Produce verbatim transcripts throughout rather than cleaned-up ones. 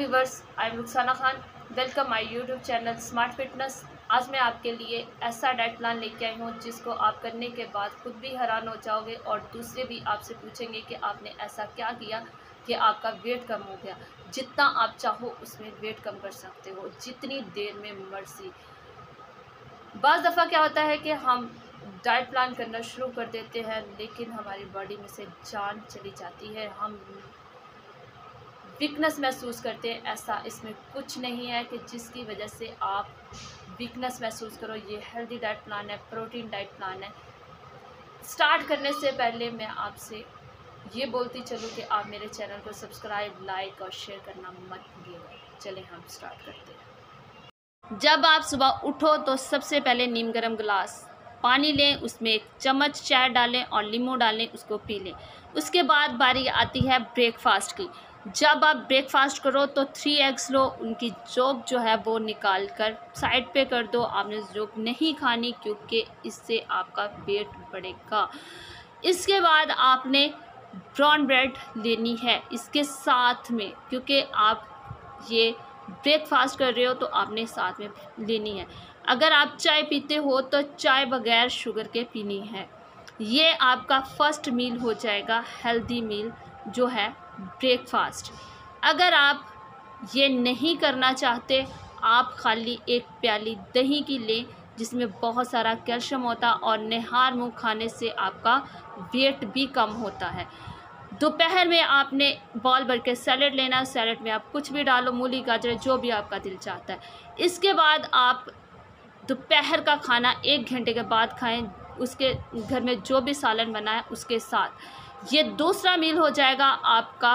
Viewers, I am Rukhsana Khan. Welcome my YouTube channel smart fitness. आज मैं आपके लिए ऐसा डाइट प्लान लेके आई हूँ जिसको आप करने के बाद खुद भी हैरान हो जाओगे और दूसरे भी आपसे पूछेंगे कि आपने ऐसा क्या किया कि आपका वेट कम हो गया। जितना आप चाहो उसमें वेट कम कर सकते हो, जितनी देर में मर्जी। बाज़ दफ़ा क्या होता है कि हम डाइट प्लान करना शुरू कर देते हैं लेकिन हमारी बॉडी में से जान चली जाती है, हम वीकनेस महसूस करते हैं। ऐसा इसमें कुछ नहीं है कि जिसकी वजह से आप वीकनेस महसूस करो। ये हेल्दी डाइट प्लान है, प्रोटीन डाइट प्लान है। स्टार्ट करने से पहले मैं आपसे ये बोलती चलूँ कि आप मेरे चैनल को सब्सक्राइब, लाइक और शेयर करना मत भूलिएगा। चलें हम स्टार्ट करते हैं। जब आप सुबह उठो तो सबसे पहले नीम गर्म गिलास पानी लें, उसमें एक चम्मच चाय डालें और नींबू डालें, उसको पी लें। उसके बाद बारी आती है ब्रेकफास्ट की। जब आप ब्रेकफास्ट करो तो थ्री एग्स लो, उनकी जोक जो है वो निकाल कर साइड पे कर दो। आपने जोक नहीं खानी क्योंकि इससे आपका पेट बढ़ेगा। इसके बाद आपने ब्राउन ब्रेड लेनी है इसके साथ में, क्योंकि आप ये ब्रेकफास्ट कर रहे हो तो आपने साथ में लेनी है। अगर आप चाय पीते हो तो चाय बगैर शुगर के पीनी है। ये आपका फर्स्ट मील हो जाएगा, हेल्दी मील जो है ब्रेकफास्ट। अगर आप ये नहीं करना चाहते, आप खाली एक प्याली दही की लें जिसमें बहुत सारा कैल्शियम होता और निहार मुँह खाने से आपका वेट भी कम होता है। दोपहर में आपने बॉल भर के सैलेड लेना। सैलेड में आप कुछ भी डालो, मूली, गाजर, जो भी आपका दिल चाहता है। इसके बाद आप दोपहर का खाना एक घंटे के बाद खाएं, उसके घर में जो भी सालन बना है उसके साथ। ये दूसरा मील हो जाएगा आपका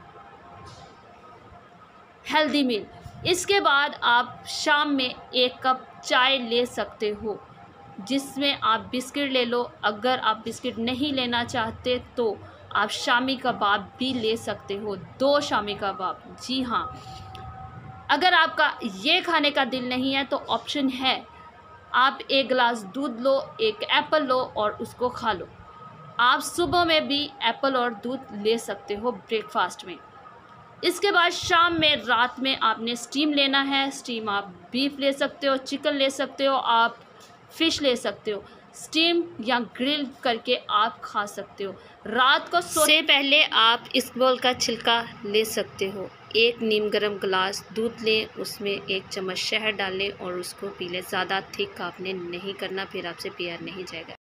हेल्दी मील। इसके बाद आप शाम में एक कप चाय ले सकते हो जिसमें आप बिस्किट ले लो। अगर आप बिस्किट नहीं लेना चाहते तो आप शामी कबाब भी ले सकते हो, दो शामी कबाब। जी हाँ, अगर आपका ये खाने का दिल नहीं है तो ऑप्शन है, आप एक गिलास दूध लो, एक एप्पल लो और उसको खा लो। आप सुबह में भी एप्पल और दूध ले सकते हो ब्रेकफास्ट में। इसके बाद शाम में, रात में आपने स्टीम लेना है। स्टीम आप बीफ ले सकते हो, चिकन ले सकते हो, आप फिश ले सकते हो। स्टीम या ग्रिल करके आप खा सकते हो। रात को सोने से पहले आप इसबगोल का छिलका ले सकते हो। एक नीम गर्म गिलास दूध लें, उसमें एक चम्मच शहद डालें और उसको पी लें। ज़्यादा थिक आपने नहीं करना, फिर आपसे पिया नहीं जाएगा।